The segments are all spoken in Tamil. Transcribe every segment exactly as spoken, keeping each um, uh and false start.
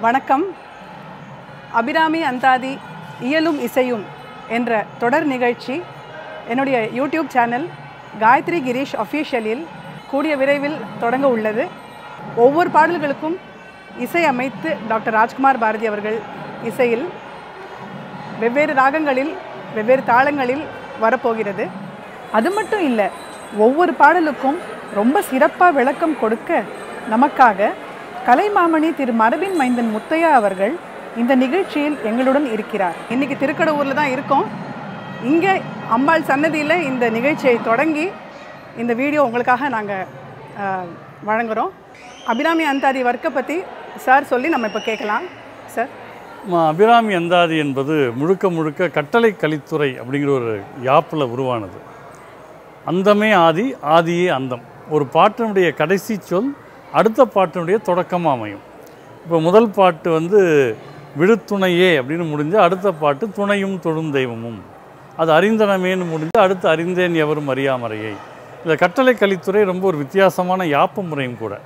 வணக்கம். அபிராமி அந்தாதி இயலும் இசையும் என்ற தொடர் நிகழ்ச்சி என்னுடைய யூடியூப் சேனல் காயத்ரி கிரீஷ் அஃபீஷியலில் கூடிய விரைவில் தொடங்க உள்ளது. ஒவ்வொரு பாடல்களுக்கும் இசை அமைத்து டாக்டர் ராஜ்குமார் பாரதி அவர்கள் இசையில் வெவ்வேறு ராகங்களில் வெவ்வேறு தாளங்களில் வரப்போகிறது. அது மட்டும் இல்லை, ஒவ்வொரு பாடலுக்கும் ரொம்ப சிறப்பாக விளக்கம் கொடுக்க நமக்காக கலைமாமணி திரு மரபின் மைந்தன் முத்தையா அவர்கள் இந்த நிகழ்ச்சியில் எங்களுடன் இருக்கிறார். இன்றைக்கி திருக்கடவுரில் தான் இருக்கோம். இங்கே அம்பாள் சன்னதியில் இந்த நிகழ்ச்சியை தொடங்கி இந்த வீடியோ உங்களுக்காக நாங்கள் வழங்குகிறோம். அபிராமி அந்தாதி வர்க்கை பற்றி சார் சொல்லி நம்ம இப்போ கேட்கலாம். சார், அபிராமி அந்தாதி என்பது முழுக்க முழுக்க கட்டளை கலித்துறை அப்படிங்கிற ஒரு யாப்பில் உருவானது. அந்தமே ஆதி, ஆதியே அந்தம். ஒரு பாட்டினுடைய கடைசி சொல் அடுத்த பாட்டினுடைய தொடக்கமாக அமையும். இப்போ முதல் பாட்டு வந்து விழுத்துணையே அப்படின்னு முடிஞ்சு அடுத்த பாட்டு துணையும் தொழும் தெய்வமும், அது அறிந்தனமேன்னு முடிஞ்சு அடுத்து அறிந்தேன் எவரும் அறியாமறையை. இந்த கட்டளை கலித்துறை ரொம்ப ஒரு வித்தியாசமான யாப்பு முறையும் கூட.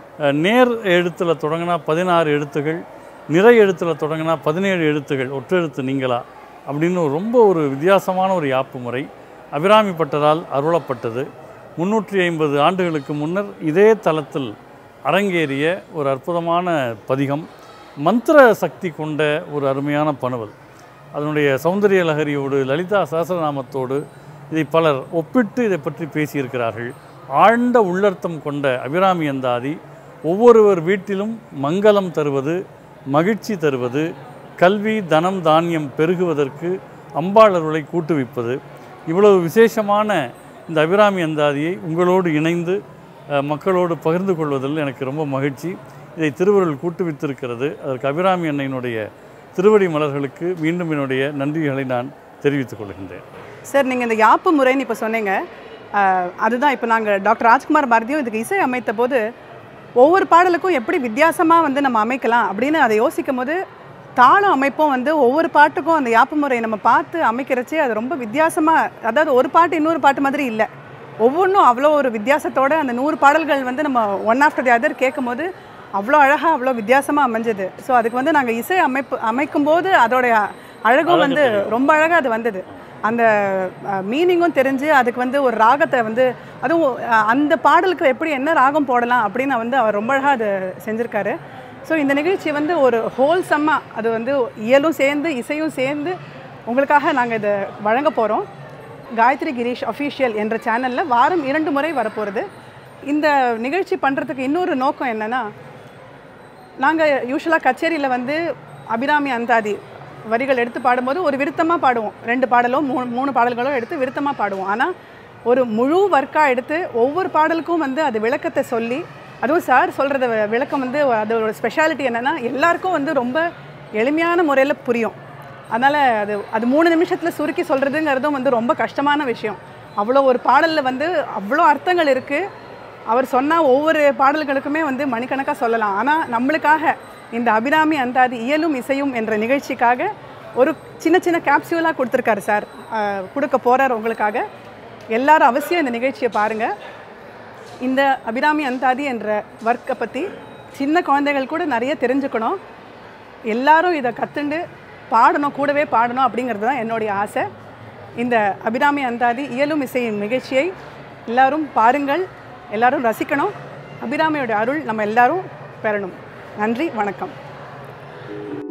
நேர் எழுத்தில் தொடங்கினா பதினாறு எழுத்துகள், நிறை எழுத்தில் தொடங்கினா பதினேழு எழுத்துகள், ஒற்றெழுத்து நீங்களா அப்படின்னு ரொம்ப ஒரு வித்தியாசமான ஒரு யாப்பு முறை அபிராமி பட்டரால் அருளப்பட்டது. முன்னூற்றி ஐம்பது ஆண்டுகளுக்கு முன்னர் இதே தளத்தில் அரங்கேறிய ஒரு அற்புதமான பதிகம், மந்திர சக்தி கொண்ட ஒரு அருமையான பணுவல். அதனுடைய சௌந்தரிய லகரியோடு லலிதா சஹஸ்ரநாமத்தோடு இதை பலர் ஒப்பிட்டு இதை பற்றி பேசியிருக்கிறார்கள். ஆழ்ந்த உள்ளர்த்தம் கொண்ட அபிராமி அந்தாதி ஒவ்வொருவர் வீட்டிலும் மங்களம் தருவது, மகிழ்ச்சி தருவது, கல்வி தனம் தானியம் பெருகுவதற்கு அம்பாளர்களை கூட்டுவிப்பது. இவ்வளவு விசேஷமான இந்த அபிராமி அந்தாதியை உங்களோடு இணைந்து மக்களோடு பகிர்ந்து கொள்வதில் எனக்கு ரொம்ப மகிழ்ச்சி. இதை திருவருள் கூட்டுவித்திருக்கிறது. அதற்கு அபிராமி அன்னையினுடைய திருவடி மலர்களுக்கு மீண்டும் என்னுடைய நன்றிகளை நான் தெரிவித்துக் கொள்கின்றேன். சார், நீங்கள் இந்த யாப்பு முறைன்னு இப்போ சொன்னீங்க. அதுதான் இப்போ நாங்கள் டாக்டர் ராஜ்குமார் பாரதியும் இதுக்கு இசை அமைத்த போது ஒவ்வொரு பாடலுக்கும் எப்படி வித்தியாசமாக வந்து நம்ம அமைக்கலாம் அப்படின்னு அதை யோசிக்கும் போது தாளம் அமைப்பும் வந்து ஒவ்வொரு பாட்டுக்கும் அந்த யாப்பு முறையை நம்ம பார்த்து அமைக்கிறச்சே அது ரொம்ப வித்தியாசமாக, அதாவது ஒரு பாட்டு இன்னொரு பாட்டு மாதிரி இல்லை, ஒவ்வொன்றும் அவ்வளோ ஒரு வித்தியாசத்தோடு அந்த நூறு பாடல்கள் வந்து நம்ம ஒன் ஆஃப்டர் தி அதர் கேட்கும் போது அவ்வளோ அழகாக அவ்வளோ வித்தியாசமாக அமைஞ்சது. ஸோ அதுக்கு வந்து நாங்கள் இசை அமைப்பு அமைக்கும்போது அதோடைய அழகும் வந்து ரொம்ப அழகாக அது வந்தது. அந்த மீனிங்கும் தெரிஞ்சு அதுக்கு வந்து ஒரு ராகத்தை வந்து அதுவும் அந்த பாடலுக்கு எப்படி என்ன ராகம் போடலாம் அப்படின்னு வந்து அவர் ரொம்ப அழகாக அது செஞ்சுருக்காரு. ஸோ இந்த நிகழ்ச்சி வந்து ஒரு ஹோல்சம்மாக அது வந்து இயலும் சேர்ந்து இசையும் சேர்ந்து உங்களுக்காக நாங்கள் இதை வழங்க போகிறோம். காயத்ரி கிரீஷ் அஃபீஷியல் என்ற சேனலில் வாரம் இரண்டு முறை வரப்போகிறது. இந்த நிகழ்ச்சி பண்ணுறதுக்கு இன்னொரு நோக்கம் என்னென்னா, நாங்கள் யூஸ்வலாக கச்சேரியில் வந்து அபிராமி அந்தாதி வரிகள் எடுத்து பாடும்போது ஒரு விருத்தமாக பாடுவோம். ரெண்டு பாடலோ மூணு மூணு பாடல்களோ எடுத்து விருத்தமாக பாடுவோம். ஆனால் ஒரு முழு ஒர்க்காக எடுத்து ஒவ்வொரு பாடலுக்கும் வந்து அது விளக்கத்தை சொல்லி, அதுவும் சார் சொல்கிறத விளக்கம் வந்து அதோட ஸ்பெஷாலிட்டி என்னென்னா எல்லாருக்கும் வந்து ரொம்ப எளிமையான முறையில் புரியும். அதனால் அது அது மூணு நிமிஷத்தில் சுருக்கி சொல்கிறதுங்கிறதும் வந்து ரொம்ப கஷ்டமான விஷயம். அவ்வளோ ஒரு பாடலில் வந்து அவ்வளோ அர்த்தங்கள் இருக்குது. அவர் சொன்னால் ஒவ்வொரு பாடல்களுக்குமே வந்து மணிக்கணக்காக சொல்லலாம். ஆனால் நம்மளுக்காக இந்த அபிராமி அந்தாதி இயலும் இசையும் என்ற நிகழ்ச்சிக்காக ஒரு சின்ன சின்ன கேப்சியூலாக கொடுத்துருக்காரு சார், கொடுக்க போகிறார் உங்களுக்காக. எல்லாரும் அவசியம் இந்த நிகழ்ச்சியை பாருங்கள். இந்த அபிராமி அந்தாதி என்ற ஒர்க்கை பற்றி சின்ன குழந்தைகள் கூட நிறைய தெரிஞ்சுக்கணும். எல்லாரும் இதை கற்றுண்டு பாடணும், கூடவே பாடணும் அப்படிங்கிறது தான் என்னுடைய ஆசை. இந்த அபிராமி அந்தாதி இயலும் இசையும் நிகழ்ச்சியை எல்லோரும் பாருங்கள், எல்லோரும் ரசிக்கணும். அபிராமியோட அருள் நம்ம எல்லோரும் பெறணும். நன்றி, வணக்கம்.